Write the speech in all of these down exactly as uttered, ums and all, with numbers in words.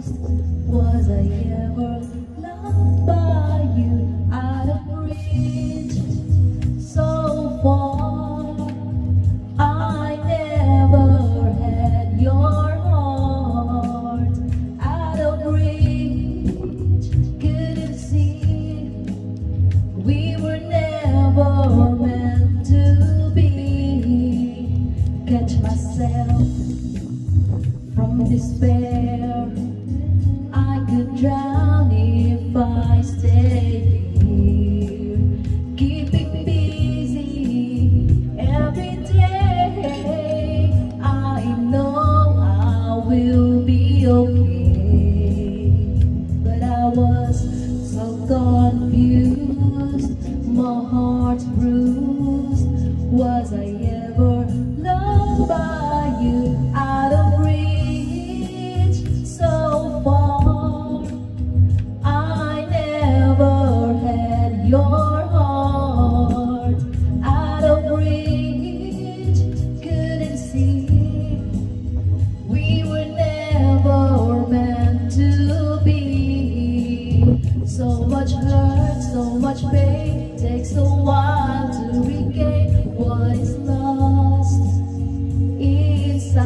confused. Was I ever loved by you? Out of reach, so far. I never had your heart. Out of reach, couldn't see. We were never meant to be. Catch myself from despair. I could drown if I stayed here. Keeping busy every day. I know I will be okay. But I was so confused, my heart's bruised. Was I ever loved by you? Out of reach, so far. I never had your heart. Out of reach, couldn't see. We were never meant to be. So much hurt, so much pain, takes a while to regain what is lost inside.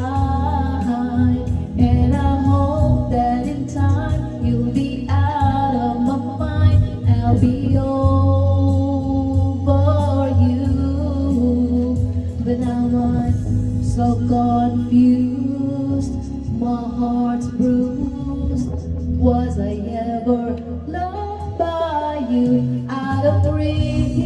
And I hope that in time you'll be out of my mind. I'll be over you. But now I'm so confused, my heart's bruised. Was I ever loved by you? Out of reach,